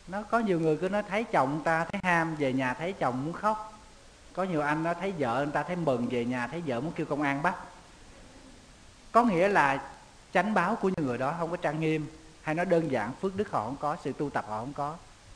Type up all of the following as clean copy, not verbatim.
Nó có nhiều người cứ nói thấy chồng ta thấy ham, về nhà thấy chồng muốn khóc. Có nhiều anh nó thấy vợ người ta thấy mừng, về nhà thấy vợ muốn kêu công an bắt. Có nghĩa là chánh báo của những người đó không có trang nghiêm, hay nói đơn giản phước đức họ không có, sự tu tập họ không có.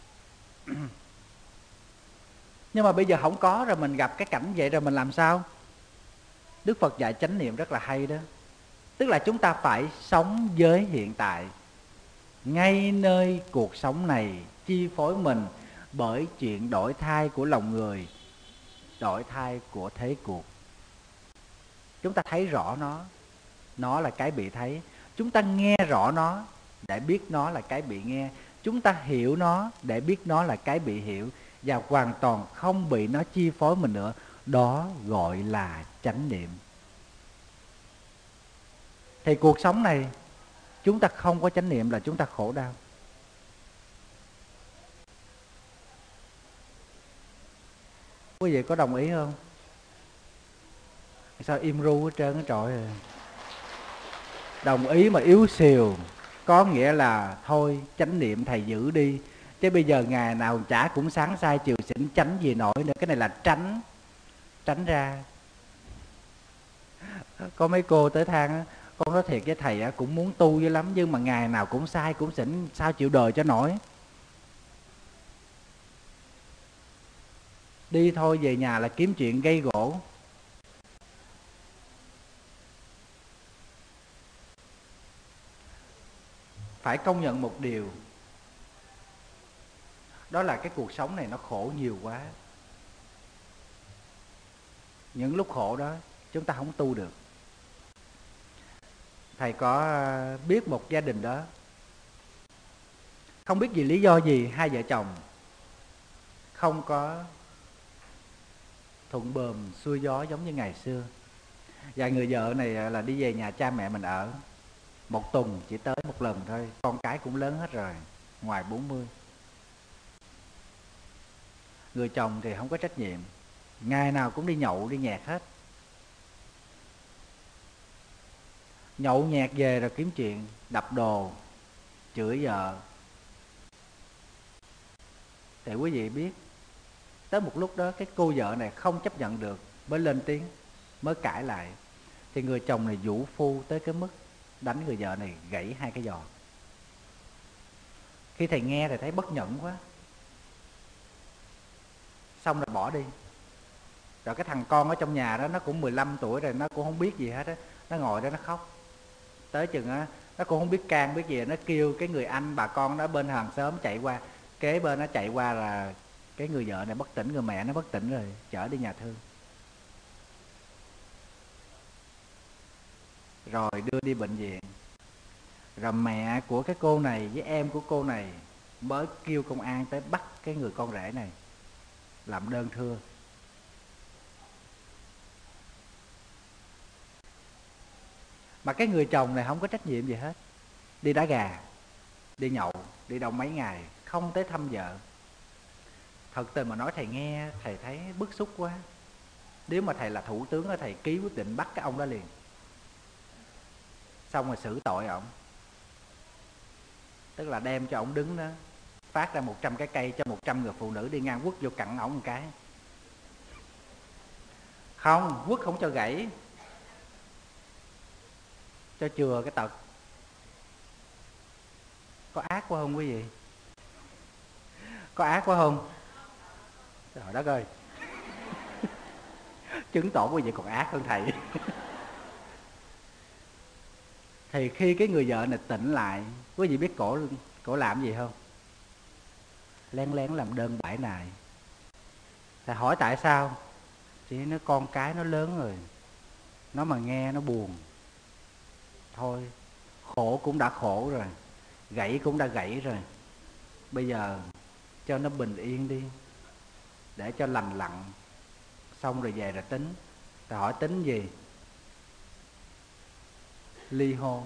Nhưng mà bây giờ không có rồi, mình gặp cái cảnh vậy rồi mình làm sao? Đức Phật dạy chánh niệm rất là hay đó. Tức là chúng ta phải sống với hiện tại, ngay nơi cuộc sống này chi phối mình bởi chuyện đổi thay của lòng người, đổi thay của thế cuộc. Chúng ta thấy rõ nó là cái bị thấy. Chúng ta nghe rõ nó để biết nó là cái bị nghe. Chúng ta hiểu nó để biết nó là cái bị hiểu, và hoàn toàn không bị nó chi phối mình nữa. Đó gọi là chánh niệm. Thì cuộc sống này chúng ta không có chánh niệm là chúng ta khổ đau. Quý vị có đồng ý không? Sao im ru hết trơn á trọi à. Đồng ý mà yếu xìu, có nghĩa là thôi chánh niệm thầy giữ đi, chứ bây giờ ngày nào chả cũng sáng sai chiều xỉn, tránh gì nổi nữa. Cái này là tránh ra. Có mấy cô tới than á, con nói thiệt với thầy á, cũng muốn tu dữ lắm, nhưng mà ngày nào cũng sai cũng xỉn, sao chịu đời cho nổi. Đi thôi, về nhà là kiếm chuyện gây gỗ. Phải công nhận một điều, đó là cái cuộc sống này nó khổ nhiều quá. Những lúc khổ đó chúng ta không tu được. Thầy có biết một gia đình đó, không biết vì lý do gì hai vợ chồng không có thuận buồm xuôi gió giống như ngày xưa. Và người vợ này là đi về nhà cha mẹ mình ở, một tuần chỉ tới một lần thôi, con cái cũng lớn hết rồi, ngoài 40. Người chồng thì không có trách nhiệm, ngày nào cũng đi nhậu đi nhẹt hết. Nhậu nhẹt về rồi kiếm chuyện, đập đồ, chửi vợ. Thì quý vị biết, tới một lúc đó cái cô vợ này không chấp nhận được, mới lên tiếng, mới cãi lại. Thì người chồng này vũ phu tới cái mức đánh người vợ này gãy 2 cái giò. Khi thầy nghe thì thấy bất nhẫn quá, xong rồi bỏ đi. Rồi cái thằng con ở trong nhà đó, nó cũng 15 tuổi rồi, nó cũng không biết gì hết á, nó ngồi đó nó khóc. Tới chừng á, nó cũng không biết can biết gì, nó kêu cái người anh bà con đó bên hàng xóm chạy qua, kế bên nó chạy qua là cái người vợ này bất tỉnh, người mẹ nó bất tỉnh rồi, chở đi nhà thương. Rồi đưa đi bệnh viện. Rồi mẹ của cái cô này với em của cô này mới kêu công an tới bắt cái người con rể này, làm đơn thưa. Mà cái người chồng này không có trách nhiệm gì hết, đi đá gà, đi nhậu, đi đâu mấy ngày, không tới thăm vợ. Thật tình mà nói thầy nghe, thầy thấy bức xúc quá. Nếu mà thầy là thủ tướng, thầy ký quyết định bắt cái ông đó liền, xong rồi xử tội ổng. Tức là đem cho ổng đứng đó, phát ra 100 cái cây cho 100 người phụ nữ đi ngang quất vô cặn ổng một cái. Không, quất không cho gãy, cho chừa cái tật. Có ác quá không quý vị? Có ác quá không? Trời đất ơi. Chứng tỏ quý vị còn ác hơn thầy. Thì khi cái người vợ này tỉnh lại, quý vị biết cổ làm gì không? Lén lén làm đơn bãi nại. Thầy hỏi tại sao? Chỉ nó con cái nó lớn rồi, nó mà nghe nó buồn. Thôi, khổ cũng đã khổ rồi, gãy cũng đã gãy rồi, bây giờ cho nó bình yên đi, để cho lành lặn, xong rồi về rồi tính. Thầy hỏi tính gì? Ly hôn.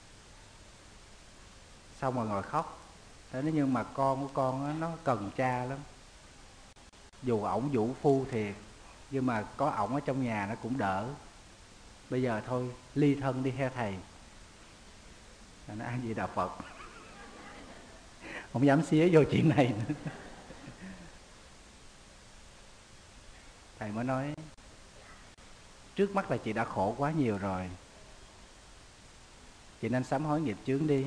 Xong rồi ngồi khóc. Thế nhưng mà con của con đó, nó cần cha lắm. Dù ổng vũ phu thiệt, nhưng mà có ổng ở trong nhà nó cũng đỡ. Bây giờ thôi ly thân đi theo thầy. Nó ăn gì đạo Phật. không dám xía vô chuyện này nữa. Thầy mới nói trước mắt là chị đã khổ quá nhiều rồi, chị nên sám hối nghiệp chướng đi.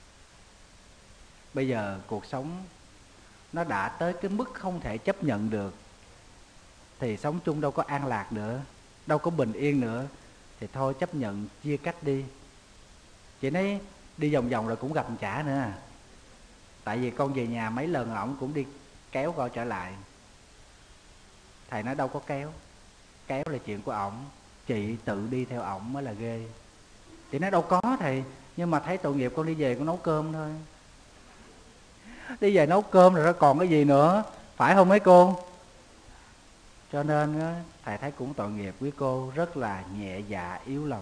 Bây giờ cuộc sống nó đã tới cái mức không thể chấp nhận được, thì sống chung đâu có an lạc nữa, đâu có bình yên nữa, thì thôi chấp nhận chia cách đi. Chị nói đi vòng vòng rồi cũng gặp chả nữa. Tại vì con về nhà mấy lần ổng cũng đi kéo coi trở lại. Thầy nói đâu có kéo, kéo là chuyện của ổng, chị tự đi theo ổng mới là ghê. Chị nói đâu có thầy, nhưng mà thấy tội nghiệp con đi về con nấu cơm thôi. Đi về nấu cơm rồi đó còn cái gì nữa, phải không mấy cô? Cho nên thầy thấy cũng tội nghiệp quý cô, rất là nhẹ dạ yếu lòng.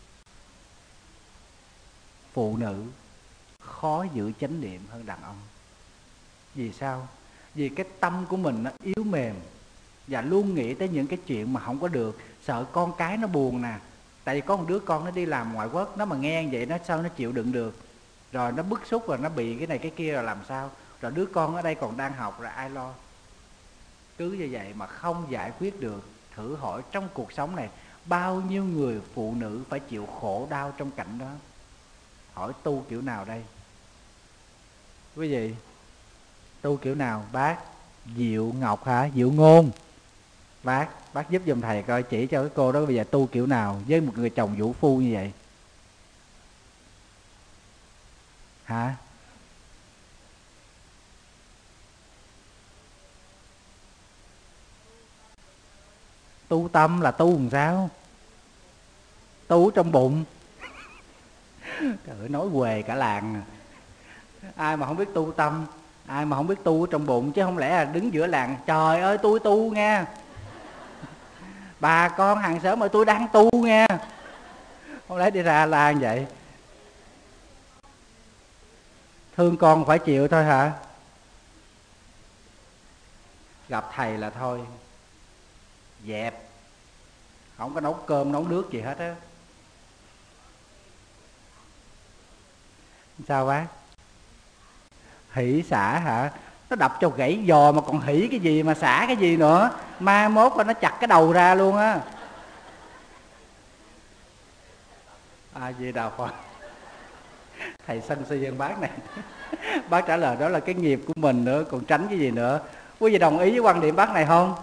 Phụ nữ khó giữ chánh niệm hơn đàn ông. Vì sao? Vì cái tâm của mình nó yếu mềm, và luôn nghĩ tới những cái chuyện mà không có được, sợ con cái nó buồn nè. Tại vì có một đứa con nó đi làm ngoại quốc, nó mà nghe vậy nó sao nó chịu đựng được. Rồi nó bức xúc, rồi nó bị cái này cái kia, rồi làm sao? Rồi đứa con ở đây còn đang học, rồi ai lo? Cứ như vậy mà không giải quyết được. Thử hỏi trong cuộc sống này bao nhiêu người phụ nữ phải chịu khổ đau trong cảnh đó. Hỏi tu kiểu nào đây? Quý vị, tu kiểu nào? Bác Diệu Ngọc hả? Diệu Ngôn. Bác giúp giùm thầy coi, chỉ cho cái cô đó bây giờ tu kiểu nào với một người chồng vũ phu như vậy hả? Tu tâm là tu làm sao? Tu trong bụng. Trời ơi, nói quề cả làng. Ai mà không biết tu tâm, ai mà không biết tu ở trong bụng, chứ không lẽ là đứng giữa làng trời ơi tôi tu nha, bà con hàng xóm ơi tôi đang tu nha, không lẽ đi ra la như vậy? Thương con phải chịu thôi hả? Gặp thầy là thôi dẹp, không có nấu cơm nấu nước gì hết á. Sao bác? Hỷ xả hả? Nó đập cho gãy giò mà còn hỷ cái gì mà xả cái gì nữa, mai mốt là nó chặt cái đầu ra luôn á. A Di Đà Phật. Thầy sân si dân bác này. Bác trả lời đó là cái nghiệp của mình nữa, còn tránh cái gì nữa. Quý vị đồng ý với quan điểm bác này không?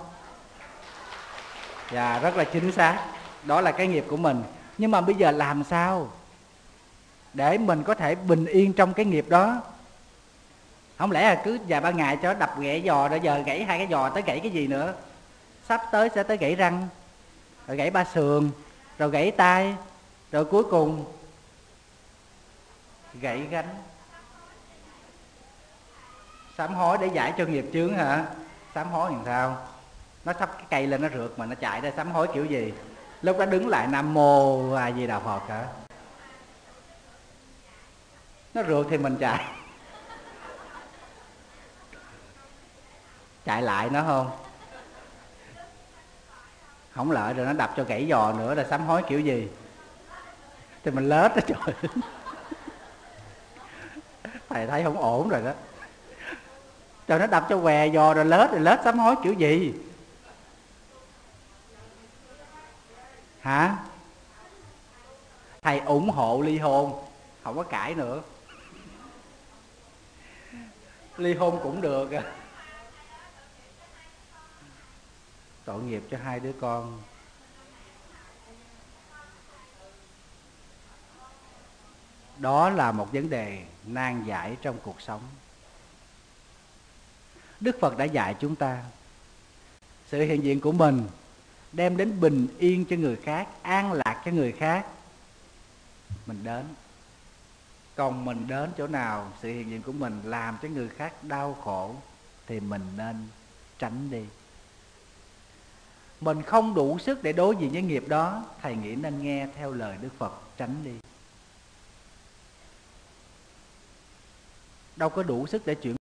Dạ, rất là chính xác. Đó là cái nghiệp của mình. Nhưng mà bây giờ làm sao để mình có thể bình yên trong cái nghiệp đó? Không lẽ là cứ vài ba ngày cho đập gãy giò, rồi giờ gãy hai cái giò tới gãy cái gì nữa? Sắp tới sẽ tới gãy răng, rồi gãy ba sườn, rồi gãy tay, rồi cuối cùng gãy gánh. Sám hối để giải cho nghiệp chướng hả? Sám hối làm sao? Nó sắp cái cây lên nó rượt mà nó chạy ra, sám hối kiểu gì? Lúc đó đứng lại Nam Mô A Di Đà Phật hả? Nó rượt thì mình chạy. Chạy lại nó không? Không lợi rồi nó đập cho gãy giò nữa, là sám hối kiểu gì? Thì mình lết đó trời. Thầy thấy không ổn rồi đó. Rồi nó đập cho què giò rồi lết sám hối kiểu gì? Hả? Thầy ủng hộ ly hôn, không có cãi nữa. Ly hôn cũng được. Tội nghiệp cho hai đứa con. Đó là một vấn đề nan giải trong cuộc sống. Đức Phật đã dạy chúng ta sự hiện diện của mình đem đến bình yên cho người khác, an lạc cho người khác, mình đến. Còn mình đến chỗ nào sự hiện diện của mình làm cho người khác đau khổ thì mình nên tránh đi. Mình không đủ sức để đối diện với nghiệp đó, thầy nghĩ nên nghe theo lời Đức Phật, tránh đi. Đâu có đủ sức để chuyển